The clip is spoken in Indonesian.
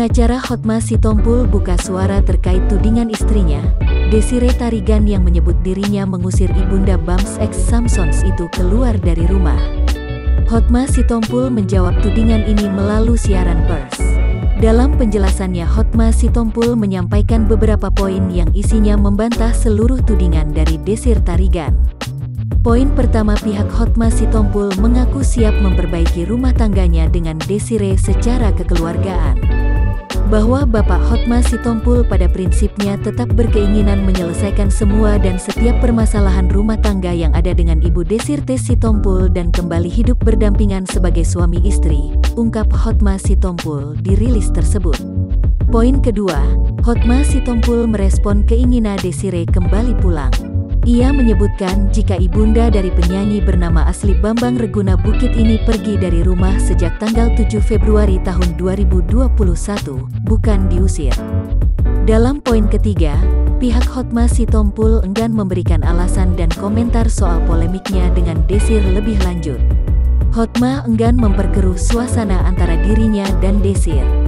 Pengacara Hotma Sitompul buka suara terkait tudingan istrinya, Desiree Tarigan, yang menyebut dirinya mengusir ibunda Bams X Samsons itu keluar dari rumah. Hotma Sitompul menjawab tudingan ini melalui siaran pers. Dalam penjelasannya, Hotma Sitompul menyampaikan beberapa poin yang isinya membantah seluruh tudingan dari Desiree Tarigan. Poin pertama, pihak Hotma Sitompul mengaku siap memperbaiki rumah tangganya dengan Desiree secara kekeluargaan. Bahwa Bapak Hotma Sitompul pada prinsipnya tetap berkeinginan menyelesaikan semua dan setiap permasalahan rumah tangga yang ada dengan Ibu Desiree Sitompul dan kembali hidup berdampingan sebagai suami istri, ungkap Hotma Sitompul di rilis tersebut. Poin kedua, Hotma Sitompul merespon keinginan Desiree kembali pulang. Ia menyebutkan jika ibunda dari penyanyi bernama asli Bambang Reguna Bukit ini pergi dari rumah sejak tanggal 7 Februari tahun 2021, bukan diusir. Dalam poin ketiga, pihak Hotma Sitompul enggan memberikan alasan dan komentar soal polemiknya dengan Desiree lebih lanjut. Hotma enggan memperkeruh suasana antara dirinya dan Desiree.